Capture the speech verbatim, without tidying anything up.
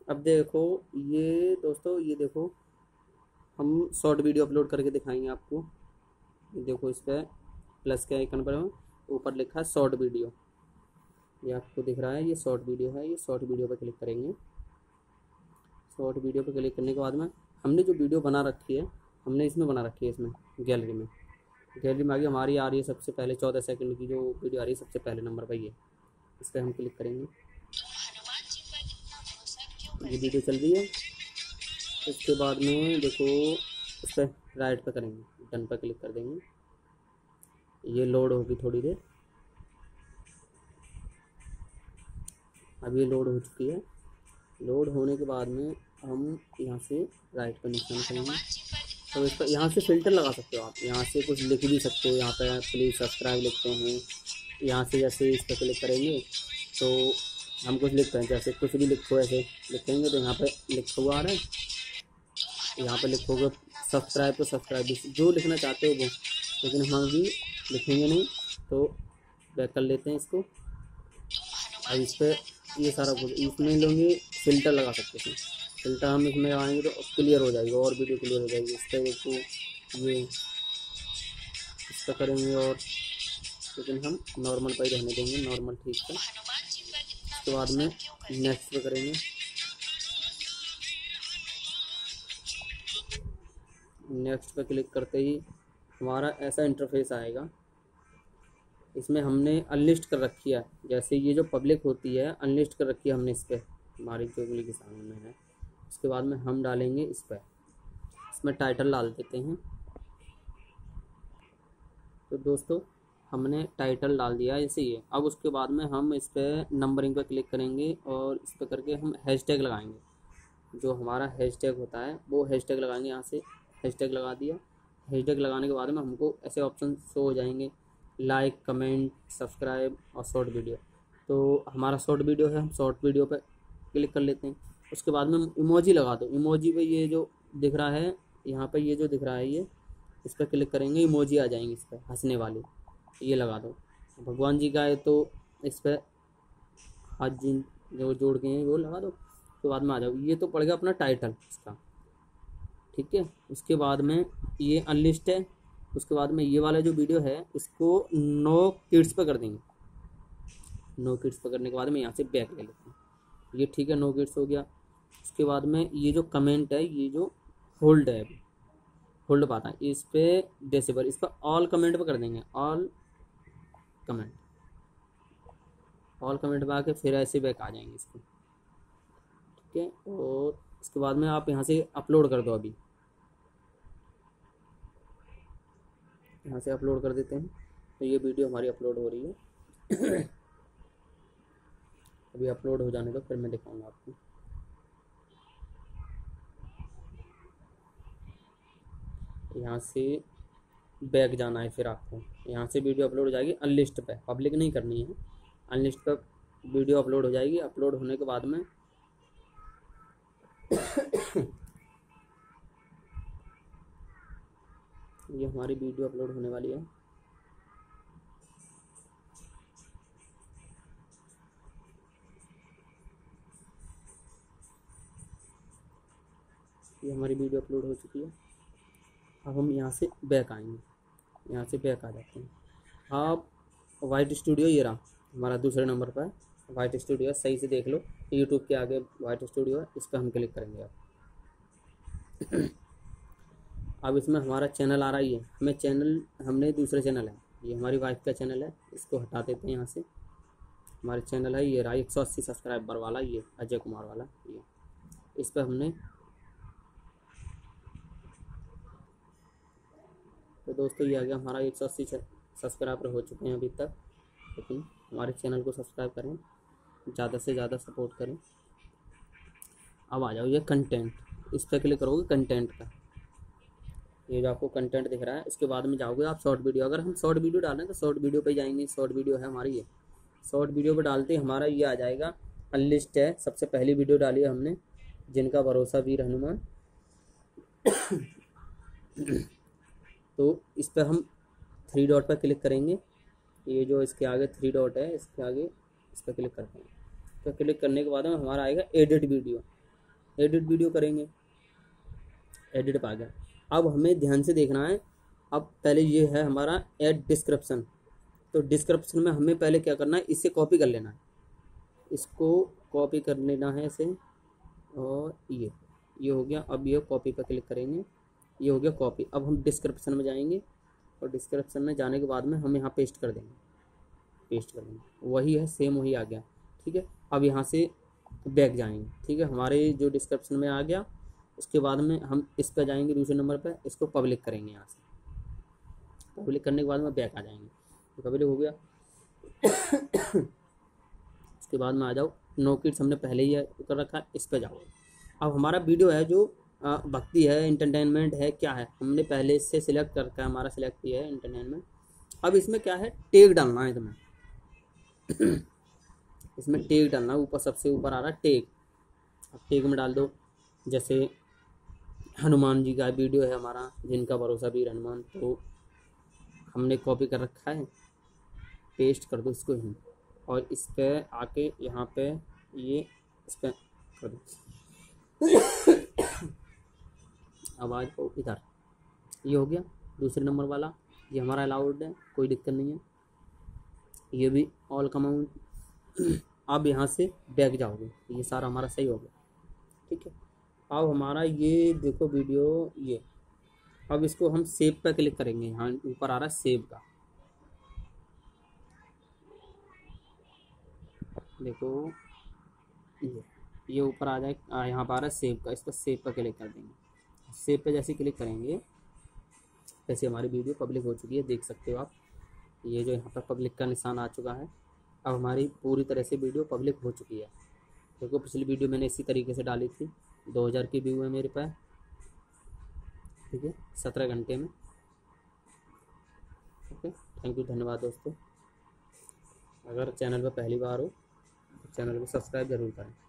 अब देखो ये दोस्तों, ये देखो हम शॉर्ट वीडियो अपलोड करके दिखाएंगे आपको। ये देखो इस पर प्लस के आइकन पर ऊपर लिखा है शॉर्ट वीडियो, ये आपको दिख रहा है, ये शॉर्ट वीडियो है। ये शॉर्ट वीडियो पर क्लिक करेंगे। शॉर्ट वीडियो पर क्लिक करने के बाद में हमने जो वीडियो बना रखी है, हमने इसमें बना रखी है, इसमें गैलरी में गैलरी में आगे हमारी आ रही है सबसे पहले चौदह सेकंड की जो वीडियो आ रही है सबसे पहले नंबर पर, ये इस पर हम क्लिक करेंगे। ये वीडियो चल रही है। उसके बाद में देखो इस पर राइट पर करेंगे, डन पर क्लिक कर देंगे। ये लोड होगी थोड़ी देर। अब ये लोड हो चुकी है। लोड होने के बाद में हम यहाँ से राइट पर निशान करेंगे। तो इस पर यहाँ से फ़िल्टर लगा सकते हो आप, यहाँ से कुछ लिख भी सकते हो। यहाँ पर प्लीज़ सब्सक्राइब लिखते हैं। यहाँ से जैसे इस पर क्लिक करेंगे तो हम कुछ लिखते हैं, जैसे कुछ भी लिखो, ऐसे लिखेंगे तो यहाँ पे लिखा हुआ आ रहा है। यहाँ पे लिखोगे सब्सक्राइब तो सब्सक्राइब जो लिखना चाहते हो वो, लेकिन हम अभी लिखेंगे नहीं तो बैक कर लेते हैं इसको। अब इस पर ये सारा कुछ इसमें लोगे फ़िल्टर लगा सकते हैं। फ़िल्टर हम इसमें लगाएंगे तो क्लियर हो जाएगा और वीडियो क्लियर हो जाएगी। इस पर देखो ये इस पर करेंगे, और लेकिन हम नॉर्मल पर ही रहने देंगे, नॉर्मल ठीक है। उसके बाद में नेक्स्ट पे करेंगे। नेक्स्ट पे क्लिक करते ही हमारा ऐसा इंटरफेस आएगा। इसमें हमने अनलिस्ट कर रखी है, जैसे ये जो पब्लिक होती है अनलिस्ट कर रखी है हमने इस पर, हमारी जो उंगली के सामने है। उसके बाद में हम डालेंगे इस पर, इसमें टाइटल डाल देते हैं। तो दोस्तों हमने टाइटल डाल दिया जैसे ये। अब उसके बाद में हम इस पर नंबरिंग पर क्लिक करेंगे और इस पर करके हम हैशटैग लगाएंगे। जो हमारा हैशटैग होता है वो हैशटैग लगाएंगे। यहाँ से हैशटैग लगा दिया। हैशटैग लगाने के बाद में हमको ऐसे ऑप्शन शो हो जाएंगे, लाइक, कमेंट, सब्सक्राइब और शॉर्ट वीडियो। तो हमारा शॉर्ट वीडियो है, हम शॉर्ट वीडियो पर क्लिक कर लेते हैं। उसके बाद में इमोजी लगा दो। इमोजी पे ये जो दिख रहा है यहाँ पर, ये जो दिख रहा है ये, इस पर क्लिक करेंगे, इमोजी आ जाएंगी इस पर हंसने वाली, ये लगा दो। भगवान जी का है तो इस पर हाथ जिन जो जोड़ के हैं वो लगा दो। उसके बाद में आ जाओ। ये तो पड़ गया अपना टाइटल इसका, ठीक है। उसके बाद में ये अनलिस्ट है। उसके बाद में ये वाला जो वीडियो है इसको नो किड्स पर कर देंगे। नो किड्स पर करने के बाद में यहाँ से बैक ले लेते हैं। ये ठीक है, नो किड्स हो गया। उसके बाद में ये जो कमेंट है, ये जो होल्ड है, होल्ड पाता है, इस पर डिसेबल, इस पर ऑल कमेंट पर कर देंगे। ऑल कमेंट, ऑल कमेंट पर आके फिर ऐसे बैक आ जाएंगे इसको, ठीक है। और इसके बाद में आप यहाँ से अपलोड कर दो। अभी यहाँ से अपलोड कर देते हैं। तो ये वीडियो हमारी अपलोड हो रही है। अभी अपलोड हो जाने दो, फिर मैं दिखाऊंगा आपको। यहाँ से बैक जाना है, फिर आपको यहाँ से वीडियो अपलोड हो जाएगी अनलिस्ट पे, पब्लिक नहीं करनी है। अनलिस्ट पे वीडियो अपलोड हो जाएगी। अपलोड होने के बाद में ये हमारी वीडियो अपलोड होने वाली है। ये हमारी वीडियो अपलोड हो चुकी है। अब हम यहाँ से बैक आएंगे, यहाँ से बैक आ जाते हैं। आप वाइट स्टूडियो, ये रहा हमारा दूसरे नंबर पर वाइट स्टूडियो, सही से देख लो, यूट्यूब के आगे वाइट स्टूडियो है, इस पर हम क्लिक करेंगे। अब अब इसमें हमारा चैनल आ रहा है। ये हमें चैनल, हमने दूसरे चैनल है, ये हमारी वाइफ का चैनल है, इसको हटा देते हैं यहाँ से। हमारे चैनल है ये रहा एक सौ अस्सी सब्सक्राइबर वाला, ये अजय कुमार वाला, ये इस पर हमने। तो दोस्तों ये आ गया हमारा एक सौ अस्सी सब्सक्राइबर हो चुके हैं अभी तक। लेकिन हमारे चैनल को सब्सक्राइब करें, ज़्यादा से ज़्यादा सपोर्ट करें। अब आ जाओ ये कंटेंट, इस पर क्लिक करोगे कंटेंट का, ये जो आपको कंटेंट दिख रहा है। इसके बाद में जाओगे आप शॉर्ट वीडियो। अगर हम शॉर्ट वीडियो डालें तो शॉर्ट वीडियो पे जाएंगे। शॉर्ट वीडियो है हमारी, ये शॉर्ट वीडियो पे डालते ही हमारा ये आ जाएगा अनलिस्ट है। सबसे पहली वीडियो डाली है हमने, जिनका भरोसा वीर हनुमान। तो इस पर हम थ्री डॉट पर क्लिक करेंगे। ये जो इसके आगे थ्री डॉट है, इसके आगे इस पर क्लिक करते हैं। तो क्लिक करने के बाद में हमारा आएगा एडिट वीडियो। एडिट वीडियो करेंगे, एडिट पे आ गया। अब हमें ध्यान से देखना है। अब पहले ये है हमारा ऐड डिस्क्रिप्शन, तो डिस्क्रिप्शन में हमें पहले क्या करना है, इसे कॉपी कर लेना है, इसको कॉपी कर लेना है इसे, और ये ये हो गया। अब ये कॉपी पर क्लिक करेंगे, ये हो गया कॉपी। अब हम डिस्क्रिप्शन में जाएंगे और डिस्क्रिप्शन में जाने के बाद में हम यहाँ पेस्ट कर देंगे, पेस्ट कर देंगे, वही है सेम वही आ गया। ठीक है, अब यहाँ से बैक जाएंगे। ठीक है, हमारे जो डिस्क्रिप्शन में आ गया, उसके बाद में हम इस पर जाएंगे दूसरे नंबर पर, इसको पब्लिक करेंगे। यहाँ से पब्लिक करने के बाद में बैक आ जाएंगे, तो पब्लिक हो गया। उसके बाद में आ जाओ, नो किड्स हमने पहले ही कर रखा है, इस पर जाओ। अब हमारा वीडियो है जो भक्ति है, इंटरटेनमेंट है, क्या है, हमने पहले इससे सिलेक्ट कर रखा है, हमारा सिलेक्ट किया है इंटरटेनमेंट। अब इसमें क्या है, टेग डालना है तुम्हें। इसमें टेग डालना, ऊपर सबसे ऊपर आ रहा है टेग। अब टेग में डाल दो, जैसे हनुमान जी का वीडियो है हमारा, जिनका भरोसा वीर हनुमान, तो हमने कॉपी कर रखा है, पेस्ट कर दो इसको ही, और इस पर आके यहाँ पे ये इस पर कर दो। आवाज़ को इधर, ये हो गया दूसरे नंबर वाला, ये हमारा अलाउड है, कोई दिक्कत नहीं है, ये भी ऑल कमाउंट। अब यहाँ से बैक जाओगे, ये सारा हमारा सही हो गया। ठीक है, अब हमारा ये देखो वीडियो ये, अब इसको हम सेव पे क्लिक करेंगे, यहाँ ऊपर आ रहा है सेव का, देखो ये ये ऊपर आ जाए, यहाँ पर आ रहा है सेव का, इस पर सेव पर क्लिक कर देंगे। सेव पे जैसे क्लिक करेंगे वैसे हमारी वीडियो पब्लिक हो चुकी है, देख सकते हो आप, ये जो यहाँ पर पब्लिक का निशान आ चुका है। अब हमारी पूरी तरह से वीडियो पब्लिक हो चुकी है। देखो पिछली वीडियो मैंने इसी तरीके से डाली थी, दो हज़ार की व्यू है मेरे पास। ठीक है, सत्रह घंटे में। ओके, थैंक यू, धन्यवाद दोस्तों। अगर चैनल पर पहली बार हो तो चैनल को सब्सक्राइब जरूर करें।